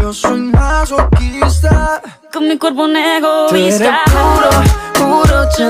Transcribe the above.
yo soy masoquista. Con mi cuerpo un Tú eres egoísta. puro, puro